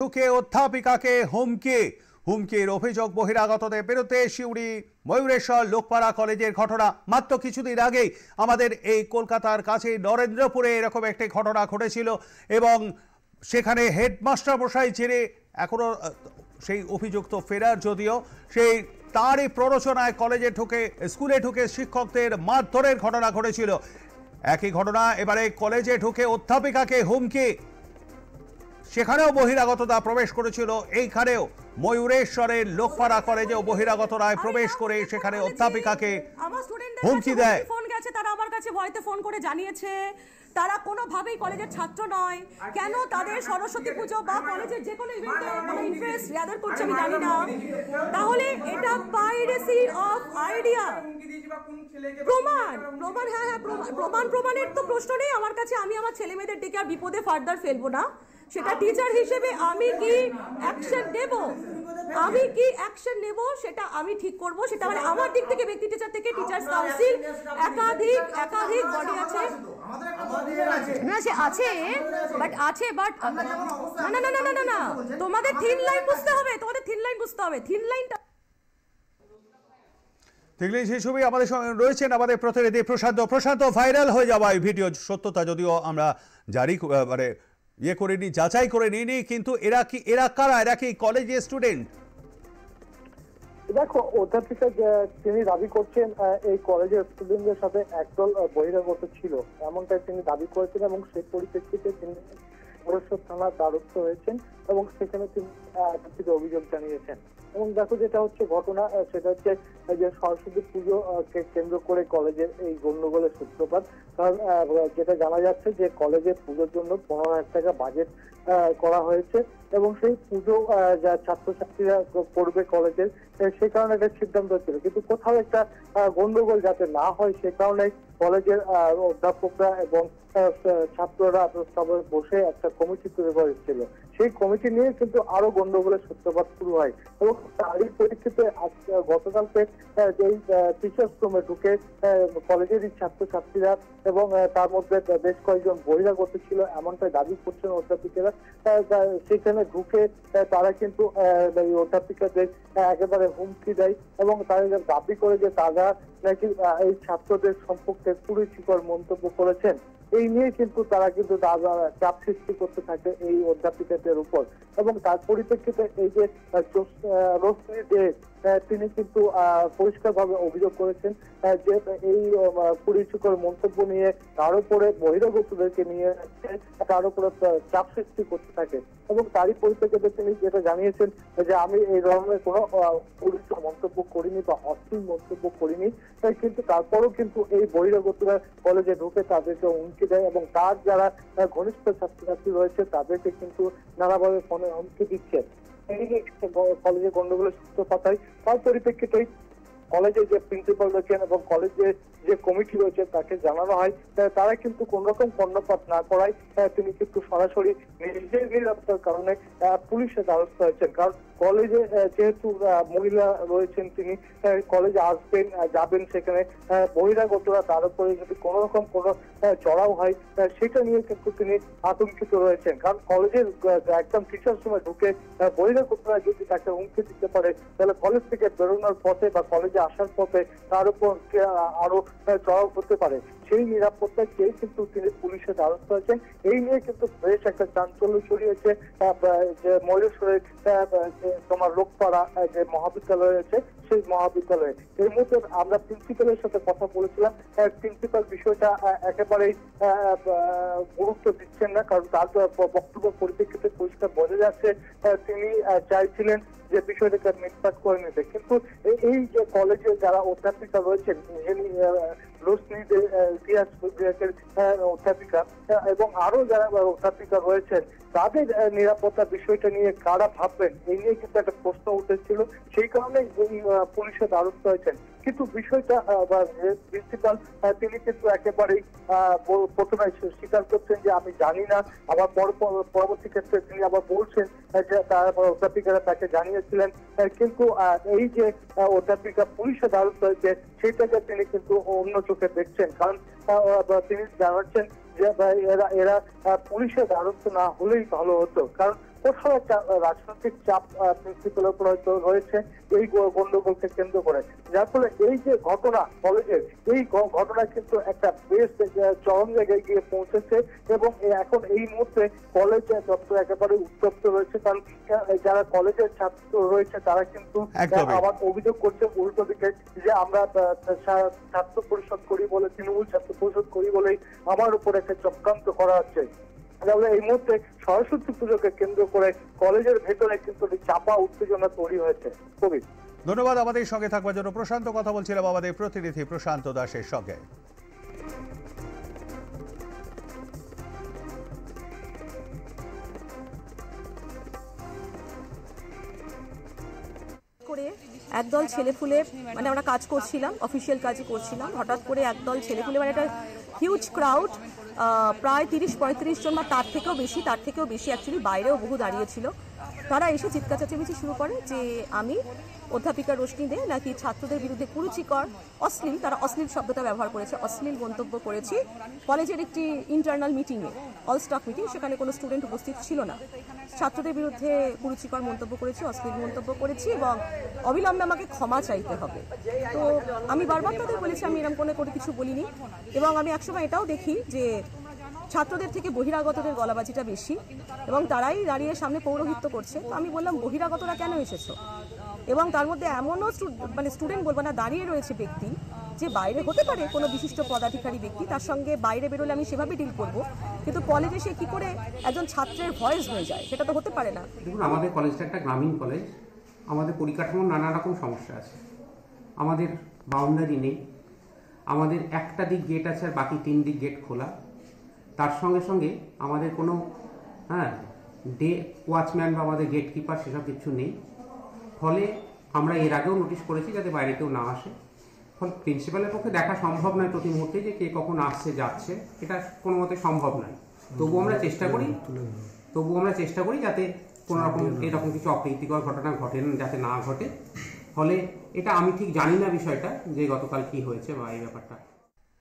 ঢুকে অধ্যাপিকাকে হুমকির অভিযোগ বহিরাগতদের বিরুদ্ধে সিউড়ি ময়ূরেশ্বর লোকপাড়া কলেজের ঘটনা। মাত্র কিছুদিন আগেই আমাদের এই কলকাতার কাছে নরেন্দ্রপুরে এরকম একটি ঘটনা ঘটেছিল এবং সেখানে হেডমাস্টার মশাই ছেড়ে এখনো সেই অভিযুক্ত ফেরার, যদিও সেই তারই প্ররোচনায় কলেজে ঢুকে স্কুলে ঢুকে শিক্ষকদের মারধরের ঘটনা ঘটেছিল। একই ঘটনা এবারে কলেজে ঢুকে অধ্যাপিকাকে হুমকি, সেখানেও বহিরাগতরা প্রবেশ করেছিল। এইখানেও ময়ূরেশ্বরের লোকপাড়া কলেজেও বহিরাগতরা প্রবেশ করে সেখানে অধ্যাপিকাকে হুমকি দেয়। ফোন গেছে, তারা আমার কাছে ভয়তে ফোন করে জানিয়েছে তারা কোনোভাবেই কলেজের ছাত্র নয়। কেন তাদের সরস্বতী পুজো বা কলেজের যে কোনো ইভেন্টে কোনো ইন্টারেস্ট গ্যাদার করছে আমি জানি না। তাহলে এটা পাইরেসি অফ আইডিয়া। প্রমাণের তো প্রশ্ন নেই আমার কাছে। আমি আমার ছেলে মেয়েদের ডেকে আর বিপদে ফার্দার ফেলবো না। সেটা টিচার হিসেবে আমি কি অ্যাকশন নেব সেটা আমি ঠিক করব। সেটা মানে আমার দিক থেকে, ব্যক্তি টিচার থেকে টিচার্স কাউন্সিল একাধিক বডি আছে। না সে আছে, বাট না তোমাদের থিন লাইন বুঝতে হবে, থিন লাইনটা দেখলেই সেই ছবি। আমাদের সঙ্গে রয়েছেন আমাদের প্রতিনিধি প্রশান্ত। ভাইরাল হয়ে যাওয়া এই ভিডিও সত্যতা যদিও আমরা যাচাই করে নিইনি, কিন্তু এরা কারা? এরা কি কলেজের স্টুডেন্ট? দেখো, অধ্যাপিকা তিনি দাবি করছেন এই কলেজের স্টুডেন্টদের সাথে একদল বহিরাগত ছিল, এমনটাই তিনি দাবি করেছেন এবং সেই পরিপ্রেক্ষিতে তিনি ময়ূরেশ্বর থানার দ্বারস্থ হয়েছেন এবং সেখানে তিনি অভিযোগ জানিয়েছেন। এবং দেখো, যেটা হচ্ছে ঘটনা সেটা হচ্ছে যে সরস্বতী পুজোকে কেন্দ্র করে কলেজের এই গন্ডগোলের সূত্রপাত। কারণ যেটা জানা যাচ্ছে যে কলেজের পুজোর জন্য 15,000 টাকা বাজেট করা হয়েছে এবং সেই পুজো যা ছাত্রছাত্রীরা করবে কলেজের, সে কারণে একটা সিদ্ধান্ত ছিল। কিন্তু কোথাও একটা গন্ডগোল যাতে না হয় সে কারণে কলেজের অধ্যাপকরা এবং ছাত্ররা সবাই বসে একটা কমিটি তৈরি করেছিল। সেই কমিটি নিয়ে কিন্তু আরো গন্ডগোলের সূত্রপাত শুরু হয় এবং তারই পরিপ্রেক্ষিতে গতকালকে যেই টিচার্স রুমে ঢুকে কলেজেরই ছাত্রছাত্রীরা এবং তার মধ্যে বেশ কয়েকজন বহিরাগত ছিল এমনটাই দাবি করছেন অধ্যাপিকারা। সেখানে ঢুকে তারা কিন্তু এই অধ্যাপিকাদের একেবারে হুমকি দেয় এবং তারা দাবি করে যে তারা নাকি এই ছাত্রদের সম্পর্কে কুরুচিকর মন্তব্য করেছেন। এই নিয়ে কিন্তু তারা চাপ সৃষ্টি করতে থাকে এই অধ্যাপিকাদের উপর এবং তার পরিপ্রেক্ষিতে এই যে রোশনি দে তিনি কিন্তু পরিষ্কারভাবে অভিযোগ করেছেন যে এই কুরুচিকর মন্তব্য নিয়ে তার উপরে বহিরাগতদেরকে নিয়ে তার উপরে চাপ সৃষ্টি করতে থাকে এবং তারই পরিপ্রেক্ষিতে তিনি যেটা জানিয়েছেন যে আমি এই ধরনের কোনো কুরুচিকর মন্তব্য করিনি বা অশ্লীল মন্তব্য করিনি, কিন্তু তারপরও কিন্তু এই বহিরাগতরা কলেজে ঢুকে তাদেরকে হুমকি দেয় এবং তার যারা ঘনিষ্ঠ ছাত্রছাত্রী রয়েছে তাদেরকে কিন্তু নানাভাবে ফোনে হুমকি দিচ্ছে। কলেজে গন্ডগোলের সূত্রপাত হয়। তার পরিপ্রেক্ষিতে কলেজের যে প্রিন্সিপাল রয়েছেন এবং কলেজের যে কমিটি রয়েছে তাকে জানানো হয়, তারা কিন্তু কোন রকম কর্ণপাত না করায় তিনি কিন্তু সরাসরি নিজের নিরাপত্তার কারণে পুলিশের দ্বারস্থ হয়েছেন। কারণ কলেজে যেহেতু মহিলা রয়েছেন, তিনি কলেজে আসবেন যাবেন, সেখানে বহিরাগতরা তার উপরে যদি কোন রকম কোনো চড়াও হয় সেটা নিয়ে কিন্তু তিনি আতঙ্কিত রয়েছেন। কারণ কলেজের একদম টিচার সময় ঢুকে বহিরাগতরা যদি তাকে হুমকি দিতে পারে তাহলে কলেজ থেকে বেরোনোর পথে বা কলেজে আসার পথে তার উপর আরো চড়াও হতে পারে। সেই নিরাপত্তা চেয়ে কিন্তু তিনি পুলিশের দ্বারস্থ হয়েছেন। এই নিয়ে কিন্তু বেশ একটা চাঞ্চল্য ছড়িয়েছে যে ময়ূরেশ্বরের তোমার লোকপাড়া যে মহাবিদ্যালয় রয়েছে সেই মহাবিদ্যালয়ে। এর মধ্যে আমরা প্রিন্সিপালের সাথে কথা বলেছিলাম। প্রিন্সিপাল বিষয়টা একেবারেই গুরুত্ব দিচ্ছেন না, কারণ তার বক্তব্য পরিপ্রেক্ষিতে পরিষ্কার বোঝা যাচ্ছে তিনি চাইছিলেন যে বিষয়টাকে মিটমাট করে নিতে। কিন্তু এই যে কলেজে যারা অধ্যাপিকা রয়েছেন, রোশনি দে ইতিহাস বিভাগের অধ্যাপিকা এবং আরো যারা অধ্যাপিকা রয়েছেন, তাদের নিরাপত্তা বিষয়টা নিয়ে কারা ভাববেন এই নিয়ে কিন্তু একটা প্রশ্ন উঠেছিল। সেই কারণে পুলিশের দ্বারস্থ হয়েছেন। কিন্তু বিষয়টা প্রিন্সিপাল তিনি কিন্তু একেবারেই প্রথমে স্বীকার করছেন যে আমি জানি না, আবার পরবর্তী ক্ষেত্রে তিনি আবার বলছেন যে তার অধ্যাপিকারা তাকে জানিয়েছিলেন। কিন্তু এই যে অধ্যাপিকা পুলিশের দ্বারস্থ হয়েছে সেটাকে তিনি কিন্তু অন্য চোখে দেখছেন। কারণ তিনি জানাচ্ছেন যে এরা পুলিশের দ্বারস্থ না হলেই ভালো হতো। কারণ কোথাও একটা রাজনৈতিক চাপ প্রিন্সিপালের উপর হয়তো রয়েছে এই গন্ডগোলকে কেন্দ্র করে, যার ফলে এই যে ঘটনা কলেজের, এই ঘটনা কিন্তু একটা বেশ চরম জায়গায় গিয়ে পৌঁছেছে এবং এখন এই মুহূর্তে কলেজ চত্বর একেবারে উত্তপ্ত রয়েছে। কারণ যারা কলেজের ছাত্র রয়েছে তারা কিন্তু আবার অভিযোগ করছে উল্টো দিকে যে আমরা ছাত্র পরিষদ করি বলে, তৃণমূল ছাত্র পরিষদ করি বলেই আমার উপর একটা চক্রান্ত করা হচ্ছে। এই মুহূর্তে সরস্বতী পুজোকে কেন্দ্র করে কলেজের ভেতরে কিন্তু চাপা উত্তেজনা তৈরি হয়েছে। কবি, ধন্যবাদ আমাদের সঙ্গে থাকবার জন্য। প্রশান্ত কথা বলছিলাম আমাদের প্রতিনিধি প্রশান্ত দাসের সঙ্গে। করে একদল ছেলেপুলে, মানে আমরা কাজ করছিলাম, অফিসিয়াল কাজই করছিলাম, হঠাৎ করে একদল ছেলেপুলে, মানে একটা হিউজ ক্রাউড, প্রায় 30-35 জন বা তার থেকেও বেশি অ্যাকচুয়ালি, বাইরেও বহু দাঁড়িয়েছিল, তারা এসে চিৎকার চেঁচামেচি শুরু করে যে আমি অধ্যাপিকা রোশনি দে নাকি ছাত্রদের বিরুদ্ধে কুরুচিকর, অশ্লীল, তারা অশ্লীল শব্দটা ব্যবহার করেছে, অশ্লীল মন্তব্য করেছি কলেজের একটি ইন্টারনাল মিটিংয়ে, অল স্টাফ মিটিং, সেখানে কোনো স্টুডেন্ট উপস্থিত ছিল না। ছাত্রদের বিরুদ্ধে কুরুচিকর মন্তব্য করেছি, অশ্লীল মন্তব্য করেছি এবং অবিলম্বে আমাকে ক্ষমা চাইতে হবে। তো আমি বারবার তাদের বলেছি আমি এরকম কোনো কিছু বলিনি এবং আমি একসময় এটাও দেখি যে ছাত্রদের থেকে বহিরাগতদের গলাবাজিটা বেশি এবং তারাই দাঁড়িয়ে সামনে পৌরোহিত্য করছে। তো আমি বললাম বহিরাগতরা কেন এসেছো? এবং তার মধ্যে এমনও মানে স্টুডেন্ট বলবো না, দাঁড়িয়ে রয়েছে ব্যক্তি যে বাইরে হতে পারে কোনো বিশিষ্ট পদাধিকারী ব্যক্তি, তার সঙ্গে বাইরে বেরোলে আমি সেভাবে ডিল করব, কিন্তু কলেজে সে কি করে একজন ছাত্রের ভয়েস হয়ে যায়, সেটা তো হতে পারে না। দেখুন, আমাদের কলেজটা একটা গ্রামীণ কলেজ, আমাদের পরিকাঠামোর নানা রকম সমস্যা আছে, আমাদের বাউন্ডারি নেই, আমাদের একটা দিক গেট আছে আর বাকি 3 দিক গেট খোলা, তার সঙ্গে সঙ্গে আমাদের কোনো ডে ওয়াচম্যান বা আমাদের গেট কিপার সেসব কিছু নেই। ফলে আমরা এর আগেও নোটিশ করেছি যাতে বাইরে কেউ না আসে। ফলে প্রিন্সিপালের পক্ষে দেখা সম্ভব নয় প্রতি মুহূর্তে যে কে কখন আসছে যাচ্ছে, এটা কোনো মতে সম্ভব নয়। তবুও আমরা চেষ্টা করি যাতে কোনো রকম এরকম কিছু অপ্রীতিকর ঘটনা যাতে না ঘটে। ফলে এটা আমি ঠিক জানি না বিষয়টা যে গতকাল কি হয়েছে বা এই ব্যাপারটা।